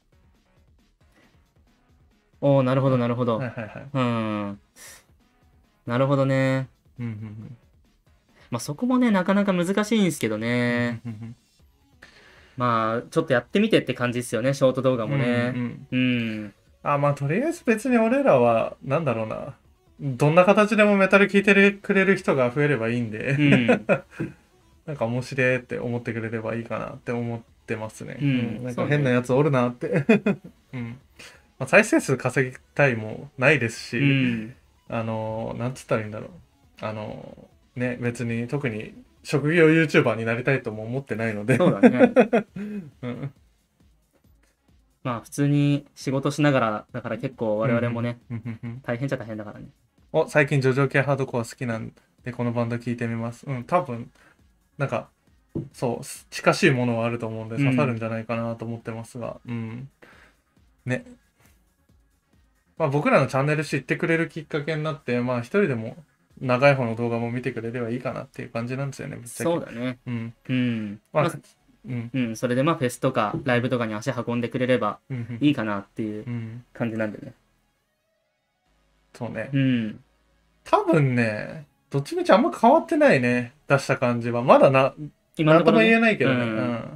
おー、なるほど、なるほど。 はいはいはい。 うん。なるほどね。 うんうんまあそこもね、なかなか難しいんですけどうんね。 うんうんまあ、ちょっとやってみてって感じですよね、ショート動画もうんうね。 んうん。 あ、まあ、とりあえず別に俺らは、なんだろうな。どんな形でもメタル聴いてるくれる人が増えればいいんで、 うん。 なんか面白いって思ってくれればいいかなって思ってますね。 うんなんそうねか変なやつおるなって。うんまあ、再生数稼ぎたいもないですし、 うん。 あの、なんつったらいいんだろう。あの、ね、別に特に職業 YouTuber になりたいとも思ってないので。 そうだね。 うんまあ普通に仕事しながら、だから結構我々もね、 うんうんうん大変っちゃ大変だからね。 お、最近ジョジョ系ハードコア好きなんで、このバンド聞いてみます。うん、多分、なんか、そう、近しいものはあると思うんで、 うん刺さるんじゃないかなと思ってますが、うん。ね。まあ僕らのチャンネル知ってくれるきっかけになって、まあ一人でも長い方の動画も見てくれればいいかなっていう感じなんですよね、ぶっちゃけ。 そうだね。 うん。 うん。 まあ、 まあうん。 うん、それでまあフェスとかライブとかに足運んでくれればうん。 いいかなっていううん。 感じなんでね。 そうねう。ん。 多分ね、どっちみちあんま変わってないね、出した感じは。まだな、 今のところねなんとも言えないけどね。 ううんん。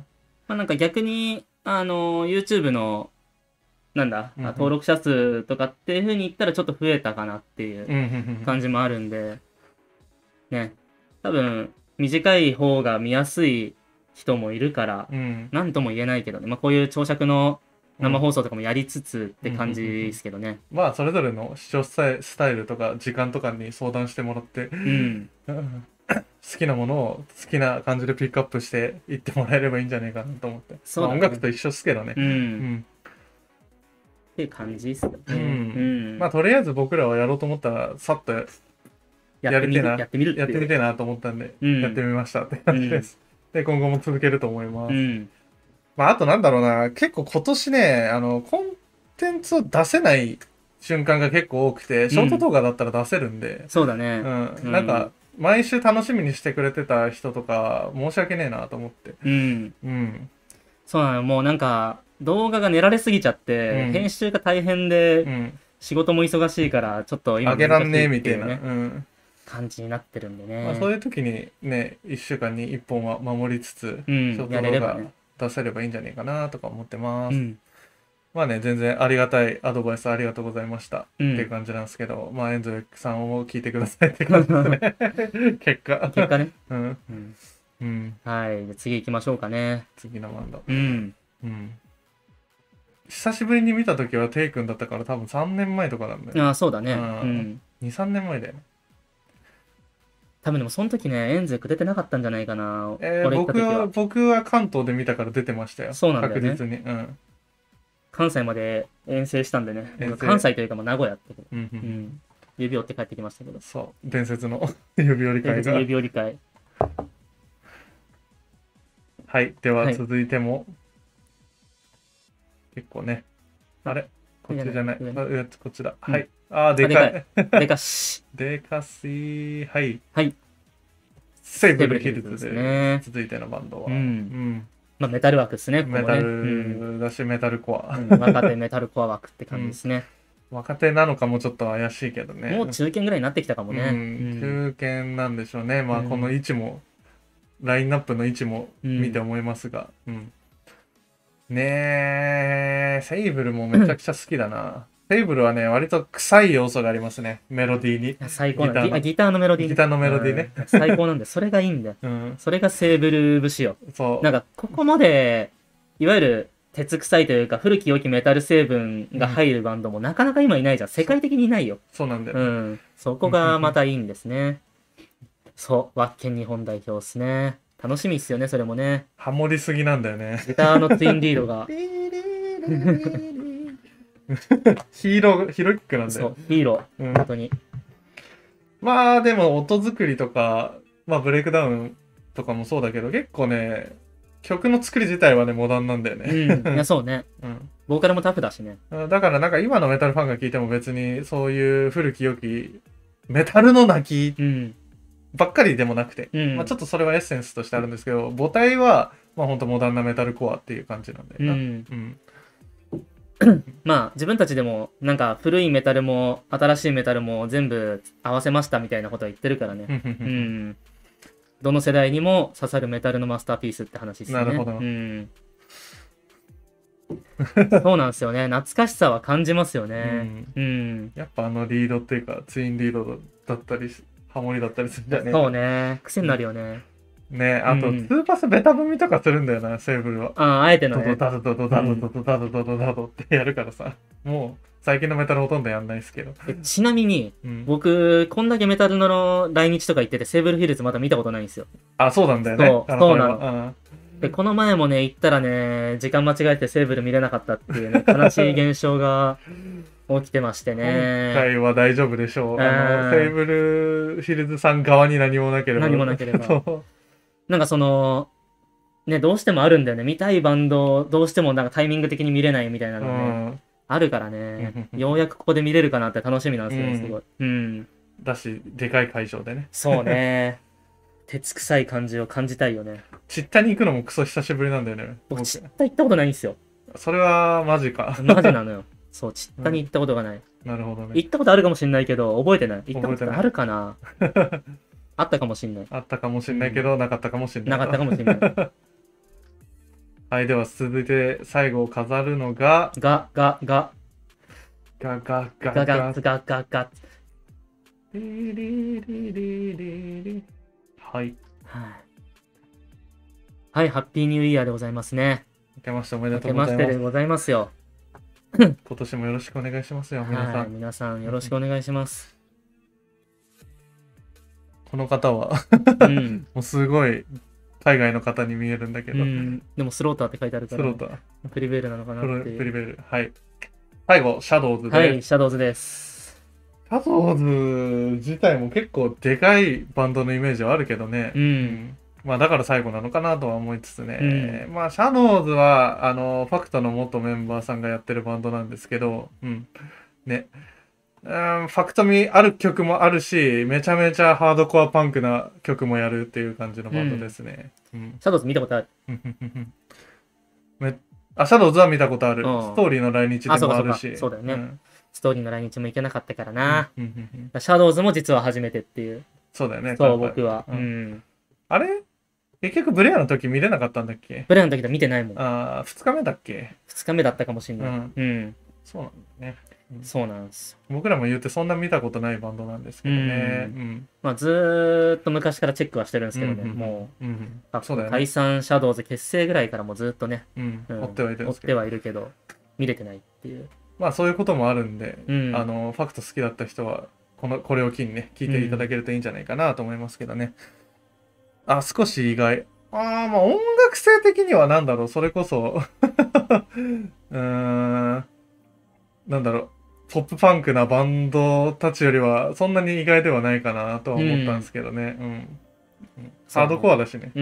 まあなんか逆に、あの、YouTube の、なんだ、 うんうん登録者数とかっていう風に言ったらちょっと増えたかなっていううんうんうん感じもあるんで、ね、多分短い方が見やすい人もいるから、 うんなんとも言えないけどね、まあこういう長尺の生放送とかもやりつつって感じうんうんうんうんですけどね。 まあそれぞれの視聴スタイスタイルとか時間とかに相談してもらってうん。 うん好きなものを好きな感じでピックアップしていってもらえればいいんじゃないかなと思って。 そうだねまあ音楽と一緒っすけどね。 う。 うんん。 っていう感じですよね。 うんうん。 まあとりあえず僕らはやろうと思ったらさっとややってみる、 やりてえなやってみるっていう。 やってみてえなと思ったんで、 うんやってみましたって感じです。で、今後も続けると思います。 うん。 まああとなんだろうな、結構今年ね、あの、コンテンツを出せない瞬間が結構多くて、ショート動画だったら出せるんで、 そうだね。 うん、なんか、毎週楽しみにしてくれてた人とか、申し訳ねえなと思って。 うん。 うん。 そうなの。もうなんか、動画が練られすぎちゃって、 うん編集が大変で、 うん。 仕事も忙しいから、ちょっと今あげらんねえ難しみたいな。 ってうね、 うん。 感じになってるんでね。 まあそういう時にね、いっしゅうかんにいっぽんは守りつつ、 うんショートやれ動画ればね出せればいいんじゃないかなとか思ってます。 うん。 まあね、全然ありがたいアドバイスありがとうございました、 うんっていう感じなんですけど、まあ、エンゾエさんを聞いてくださいって感じですね。結果。 結果ね。 うん。 うん。 うん。 はい。じゃあ次行きましょうかね。 次のバンド。 うん。 うん。久しぶりに見た時はテイ君だったから多分さんねんまえとかなんだよ。 ああ、そうだね。ううんん。 に、さんねんまえだよね。 多分でもその時ね、エンゼク出てなかったんじゃないかな。 えー、 俺行った僕は、 時は。 僕は関東で見たから出てましたよ。 そうなんだよね確実に。うん。 関西まで遠征したんでね。 遠征関西というかもう名古屋ってこと。 うんう。 うんん。指折って帰ってきましたけど。 そう。伝説の指折り会が。 指折り会。 はい。でははい続いても、結構ね。あれこっちじゃない。 上あ上こっちだ。 うんはい。あー、でかい。 でかし。 でかし。はい。 はい。 セーブルヒルズセーブルヒルズですでね続いてのバンドは。 うんうんまあメタル枠ですね、ここもね。 メタうんルだし、メタルコア。 うん若手メタルコア枠って感じですね。 若手なのかもちょっと怪しいけどね。 もう中堅ぐらいになってきたかもね。 ううんん、中堅なんでしょうね。まあ、 うんこの位置も、ラインナップの位置もうん見て思いますが。うん。ねえ、セイブルもめちゃくちゃ好きだな。セイブルはね、割と臭い要素がありますね。メロディーに。 最高なギターのギあギターのメロディーね。 ギターのメロディーねうん最高なんだよ。それがいいんだよ。 うん。 それがセーブル節よ。 そう。 なんか、ここまで、いわゆる、鉄臭いというか、古き良きメタル成分が入るバンドもなかなか今いないじゃん。世界的にいないよ。 そうなんだよ。 うん。そこがまたいいんですね。そう、ワッケン日本代表ですね。楽しみっすよね、それもね。 ハモりすぎなんだよね。 ギターのツインリードが、 ヒーロー、ヒロイックなんだよそう。、ヒーロー、 うん本当に。 まあでも音作りとか、まあブレイクダウンとかもそうだけど、結構ね、曲の作り自体はね、モダンなんだようね。 ん。いや、そうね。 うんボーカルもタフだしね。 だからなんか今のメタルファンが聞いても別にそういう古き良きメタルの泣きうん。 ばっかりでもなくて、 うん。 まあちょっとそれはエッセンスとしてあるんですけど、母体はまあほんとモダンなメタルコアっていう感じなんだよな。 うん。 うん。 まあ、自分たちでも、なんか、古いメタルも、新しいメタルも全部合わせましたみたいなことは言ってるからね。うん。どの世代にも刺さるメタルのマスターピースって話ですね。 なるほどうん。そうなんですよね。懐かしさは感じますようね。 んうん。 やっぱあのリードっていうかツインリードだったりしハモリだったりするんだよね。 そうね。癖になるよね。 ね、あと、 うんスーパスベタ踏みとかするんだよな、セーブルは。 ああ、あえてのね。 ドドダドドドダドドドダドドドダドってやるからさ。もう、最近のメタルほとんどやんないですけど。 えちなみに、 うん、 僕、こんだけメタルの来日とか行ってて、セーブルヒルズまだ見たことないんですよ。 あ、そうなんだよね。 そうあそうなのこれはで、この前もね、行ったらね、時間間違えてセーブル見れなかったっていうね、悲しい現象が起きてましてうんね。 今回は大丈夫でしょう。あうんの、セーブルヒルズさん側に何もなければ。 何もなければそうなんかその、ね、どうしてもあるんだよね。見たいバンド、どうしてもなんかタイミング的に見れないみたいなうのね、 ん。 あるからね、 うんようやくここで見れるかなって楽しみなんですよね、 うんすごい。うん。 だし、でかい会場でね。 そうね。鉄臭い感じを感じたいよね。 チッタに行くのもクソ久しぶりなんだよね。 僕、 僕チッタ行ったことないんですよ。 それはマジか。 マジなのよ。そう、チッタに行ったことがない。 なるほどね。 行ったことあるかもしれないけど、覚えてない。行ったこ覚えてないとあるかなあったかもしれない。 あったかもしれないけど、なかったかもしれない。 なかったかもしれない。 はい、では続いて最後を飾るのが、 が、が、が、 ガガガが、 ガが、が、が、が。 リリリリリリはい。 はい。はい、ハッピーニューイヤーでございますね。 明けましておめで明けましとうございます。 てでございますよ。 今年もよろしくお願いしますよ、皆さはい、 ん。 皆さんよろしくお願いします。 この方はうん。 もうすごい海外の方に見えるんだけど、 うん、でもスローターって書いてあるから、ね、 スローター、 プリベールなのかなっていう。 プリベール。はい。最後、シャドウズで。 はい、シャドウズです。 シャドウズ自体も結構でかいバンドのイメージはあるけどね。 うん。 うん、まあだから最後なのかなとは思いつつね。 うん、 まあシャドウズは、あの、ファクトの元メンバーさんがやってるバンドなんですけど、うん。ね。うん、ファクトミある曲もあるし、めちゃめちゃハードコアパンクな曲もやるっていう感じのバンドですね。うん。 シャドウズ見たことある。 めあ、シャドウズは見たことある。 うんストーリーの来日でもあるし。 あそうかそうかそうだよねんストーリーの来日も行けなかったからな。 うんうんうんうんシャドウズも実は初めてっていう。 そうだよね。 そう、 今回僕は。 ううんん。 あれ結局ブレアの時見れなかったんだっけ？ ブレアの時は見てないもん。 ああ、二日目だっけ？ ふつかめだったかもしれない。 うんうん。 そうなんだね。うんそうなんです。 僕らも言ってそんな見たことないバンドなんですけどね。 ううん。 まあ、ずーっと昔からチェックはしてるんですけどね。 うんうんうんもう、 うん。 あそうだよね。 解散シャドウズ結成ぐらいからもずっとね、 うん。 うん追ってはいるん追ってですけど。 はいるけど、見れてないっていう。 まあそういうこともあるんで、 うんあの、ファクト好きだった人は、この、これを機にね、聞いていただけるといいんじゃないかなと思いますけどね。あ、少し意外。ああ、まあ音楽性的にはなんだろう、それこそうーん、なんだろう、ポップパンクなバンドたちよりは、そんなに意外ではないかなとは思ったんですけどね。うん。うんハードコアだしね。 うん。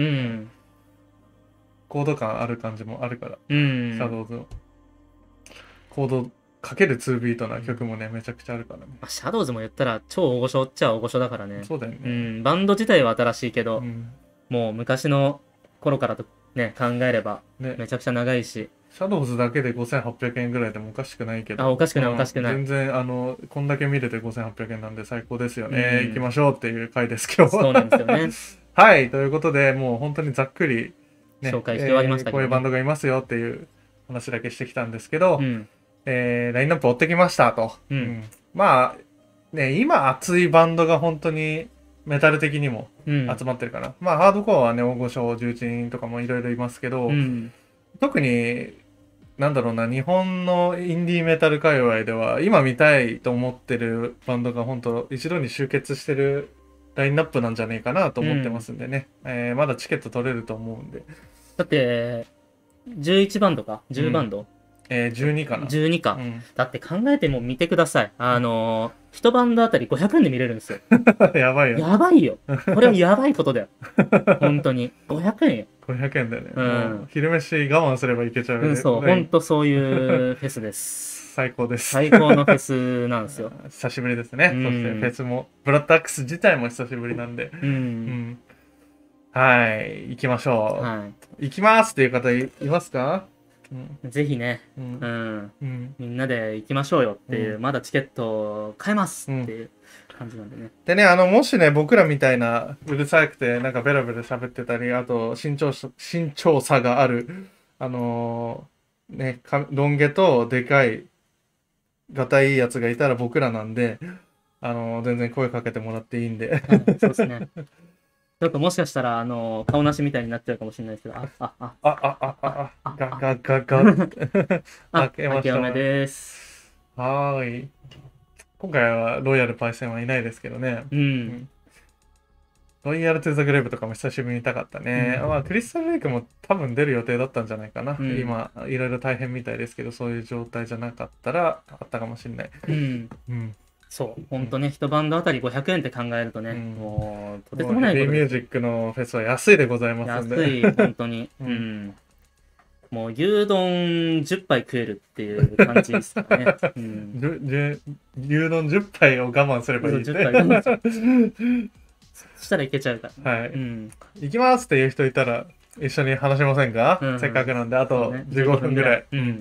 コード感ある感じもあるから、 うん。 シャドウズの。コードかけるツービートな曲もね、めちゃくちゃあるからね。 まあシャドウズも言ったら超大御所っちゃ大御所だからね。 そうだよね。 うん。バンド自体は新しいけど、 うんもう昔の頃からとね、考えればね、 めちゃくちゃ長いし。 シャドウズだけでごせんはっぴゃくえんぐらいでもおかしくないけど。 あおかしくないうんおかしくない全然、あの、こんだけ見れてごせんはっぴゃくえんなんで最高ですよね。 うん行きましょうっていう回です、今日は。 そうなんですよね。 はい、ということで、もう本当にざっくり、ね、 紹介して終わりましたけどねえーこういうバンドがいますよっていう話だけしてきたんですけど、 うん。 えーラインナップ追ってきましたと。 うんまあ、ね、今熱いバンドが本当にメタル的にもうん。 集まってるかな。まあ、ハードコアはね、大御所、重鎮とかもいろいろいますけど、 うん。 特に、なんだろうな、日本のインディーメタル界隈では、今見たいと思ってるバンドが本当一度に集結してるラインナップなんじゃねえかなと思ってますんでね。えーまだチケット取れると思うんで。 だって、じゅういちバンドか ?じゅう バンド、 えー、じゅうにかな。 じゅうにか、 うん、 だって考えても見てください。あのー、一バンドあたりごひゃくえんで見れるんですよ。 やばいよ。 やばいよ。これはやばいことだよ。本当に。ごひゃくえんよ。 ごひゃくえんだよね。 うんもう昼飯我慢すればいけちゃう、 うん、そう。 ね本当そういうフェスです。 最高です。 最高のフェスなんですよ。 久しぶりですね。 うんそしてフェスも、ブラッドアックス自体も久しぶりなんで。 うん。 うん。はい、行きましょう。 は行きますっていう方いいますか？うん。 い。ぜひね、 う。 うんん。 うん。 みんなで行きましょうよっていう、 うまだチケット買えますっていう感じなんでね。 でね、あの、もしね、僕らみたいな、うるさくて、なんかベラベラ喋ってたり、あと、身長差、身長差がある、あのーね、かロン毛とでかい、がたいいやつがいたら僕らなんで、あのー全然声かけてもらっていいんで。 はい、そうですね。ちょっともしかしたら、あの、顔なしみたいになっちゃうかもしれないですけど、あ、あ、あ、 あ、あ、あ、あ、あ、ガ、ガ、ガ、ガ。 あ、 開けました明けおめです。 はーい。今回はロイヤルパイセンはいないですけどね。 う。 うんロイヤルトゥザグレーブとかも久しぶりに見たかったね。 うんまあ、クリスタルレイクも多分出る予定だったんじゃないかな。 うん今、いろいろ大変みたいですけど、そういう状態じゃなかったらあったかもしれない。 うん。 うん。 そう。ほんとね、一バンドあたりごひゃくえんって考えるとね、 うんもう、とてつもないヘビーミューことです。 ジックのフェスは安いでございますんで。 安い、本当に。 ううんん。もう、牛丼じゅっぱい食えるっていう感じですかね。うん。 じゅじゅ牛丼じゅっぱいを我慢すればいいじゅっぱい我慢そしたらいけちゃうから。 はい。 うん。 行きますっていう人いたら一緒に話しませんか、 うんせっかくなんで、あとそうねじゅうごふんぐらい。 うん。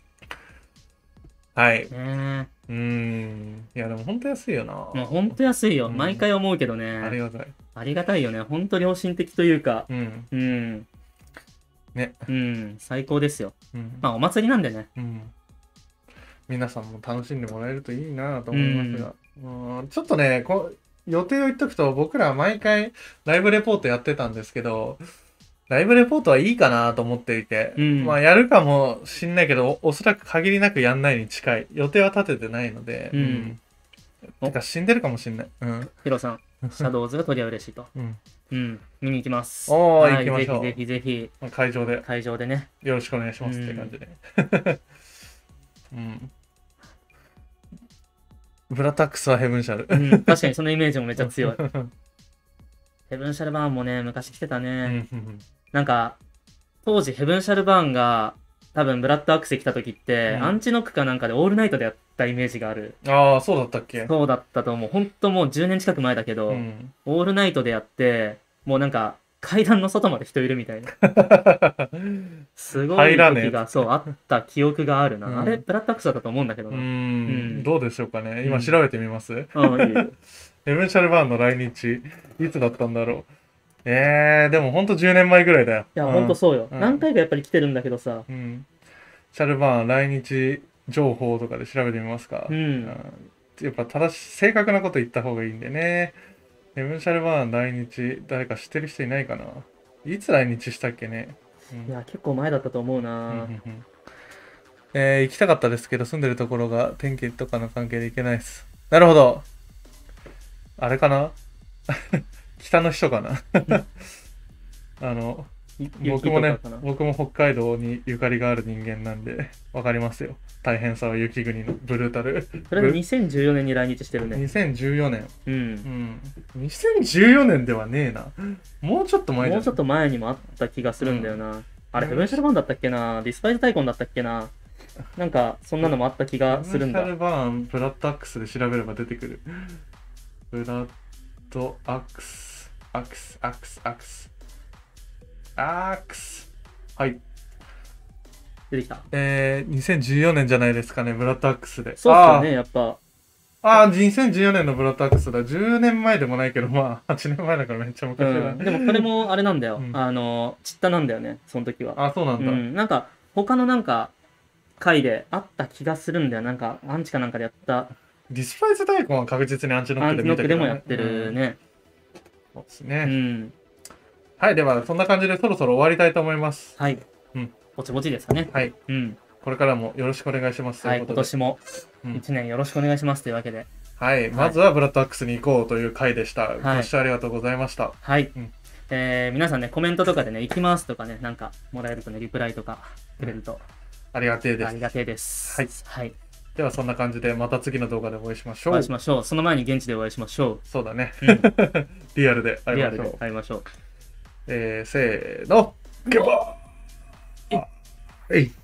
はい。 ねうーん。いや、でも本当安いよな。 え。もうほんと安いよ。 うん毎回思うけどね。 ありがたい。 ありがたいよね。ほんと良心的というか。 うん。 うん。 ね。 うん、最高ですよ。 うん。 まあ、お祭りなんでね。 うん。皆さんも楽しんでもらえるといいなと思いますが。うん、ちょっとね、こ予定を言っとくと、僕ら毎回ライブレポートやってたんですけど、ライブレポートはいいかなと思っていて、 うんまあやるかもしんないけど、お、おそらく限りなくやんないに近い。予定は立ててないので、 うんてか死んでるかもしんない。うん。 ヒロさん、シャドウズが取りは嬉しいと。 うん。 うん、見に行きます。 おーはい行きましょうぜひぜひぜひ、 会場で会場でね。 よろしくお願いしますって感じで。うん。ブラタックスはヘブンシャル。 うん、確かにそのイメージもめっちゃ強い。ヘブンシャルバーンもね、昔来てたうね。 んうんなんか、当時ヘブンシャルバーンが、多分ブラッドアクセ来た時って、 うんアンチノックかなんかでオールナイトでやったイメージがある。 ああ、そうだったっけ。 そうだったと思う。ほんともうじゅうねん近く前だけど、 うん。 オールナイトでやって、もうなんか、階段の外まで人いるみたいな。すごい入らねえ時が、そう、あった記憶があるな。 うんあれ、ブラッドアクセだったと思うんだけどうな。 ん、 んどうでしょうかね。 うん今調べてみます、 うん、いいよ。 ヘブンシャルバーンの来日、いつだったんだろう。えー、でもほんとじゅうねんまえぐらいだよ。 いや、 うんほんとそうよ。 うん何回かやっぱり来てるんだけどさ。 うん。シャルバーン来日情報とかで調べてみますか。 うんやっぱ正し、正確なこと言った方がいいんでね。ヘブンシャルバーン来日、誰か知ってる人いないかな。いつ来日したっけね。うんいや、結構前だったと思ううんうな。 んうんえー行きたかったですけど、住んでるところが天気とかの関係で行けないです。なるほど。あれかな北の人かなあの、 い僕もね雪とかかな、 僕も北海道にゆかりがある人間なんで、わかりますよ。大変さは雪国のブルータル。 それでにせんじゅうよねんに来日してるね。 にせんじゅうよねん。 うんう。ん。にせんじゅうよねんではねえな。もうちょっと前じゃんもうちょっと前にもあった気がするんだよな。あれ、 うんヘブンシャルバーンだったっけな、ディスパイズタイコンだったっけな、なんか、そんなのもあった気がするんだ。 ブラッドバーン、ブラッドアックスで調べれば出てくる。ブラッドアックス、アクス、アクス、アクス。アークス。はい。 出てきた。 えー、にせんじゅうよねんじゃないですかね、ブラッドアックスで。 そうっすよね、やっぱ。 ああ、にせんじゅうよねんのブラッドアックスだ。じゅうねんまえでもないけど、まあ、はちねんまえだからめっちゃう昔だ。 ん。でも、これもあれなんだよ。 うんあの、チッタなんだよね、その時は。 あ、そうなんだ。 うん。なんか、他のなんか、回であった気がするんだよ。なんか、アンチかなんかでやった。 ディスパイス大根は確実にアンチノッアンチノックでクで見たけど、ね、 もやってるうんね。 そうですうね。 ん。 はい、では、そんな感じでそろそろ終わりたいと思います。 はい。 うん。 ぼちぼちですかね。 はい。 うん。 これからもよろしくお願いします。とはいい。 うことで。 今年もうんいちねんよろしくお願いしますというわけで。 はい。まずはブラッドアックスに行こうという回でした。 はいご視聴ありがとうございました。 はい。 うんえー皆さんね、コメントとかでね、行きますとかね、なんかもらえるとね、リプライとかくれるとありがてえです。 ありがてえです。 はい。 はい。 では、そんな感じで、また次の動画でお会いしましょう。 お会いしましょう。その前に現地でお会いしましょそうだね。 う。うん。 リアルで会いリアルでましょう。 会いましょう。 えー、せーの。ゲバーえい。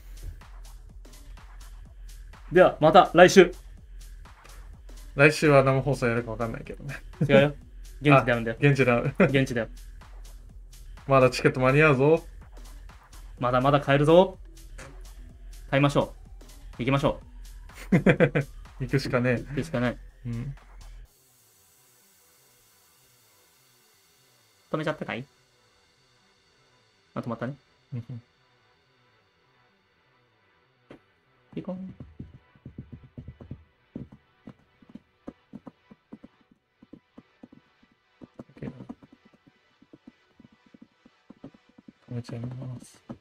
では、また来週。 来週は生放送やるかわかんないけどね。 違うよ。現地で会うんだよ。 現地だ。 現地だよ。 まだチケット間に合うぞ。 まだまだ買えるぞ。買いましょう。行きましょ行くしかねう。行くしかない。 え。うん。 止めちゃったかい？あ、止まったね。ピコン。 止めちゃいます。